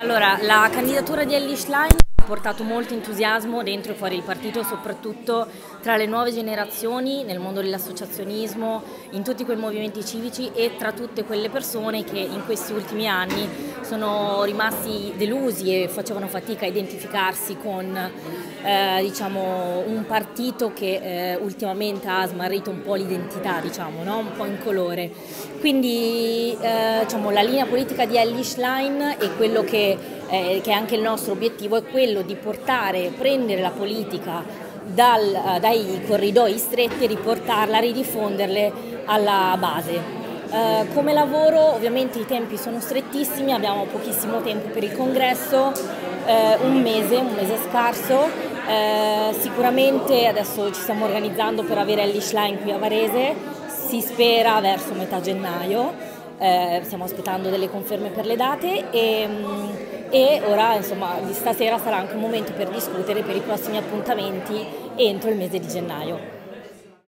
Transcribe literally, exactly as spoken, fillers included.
Allora, la candidatura di Elly Schlein ha portato molto entusiasmo dentro e fuori il partito, soprattutto tra le nuove generazioni, nel mondo dell'associazionismo, in tutti quei movimenti civici e tra tutte quelle persone che in questi ultimi anni sono rimasti delusi e facevano fatica a identificarsi con eh, diciamo, un partito che eh, ultimamente ha smarrito un po' l'identità, diciamo, no? Un po' in colore. Quindi eh, diciamo, la linea politica di Elly Schlein e quello che, eh, che è anche il nostro obiettivo è quello di portare, prendere la politica dal, dai corridoi stretti e riportarla, ridiffonderle alla base. Uh, come lavoro ovviamente i tempi sono strettissimi, abbiamo pochissimo tempo per il congresso, uh, un mese, un mese scarso, uh, sicuramente adesso ci stiamo organizzando per avere Elly Schlein qui a Varese, si spera verso metà gennaio, uh, stiamo aspettando delle conferme per le date e, e ora insomma di stasera sarà anche un momento per discutere per i prossimi appuntamenti entro il mese di gennaio.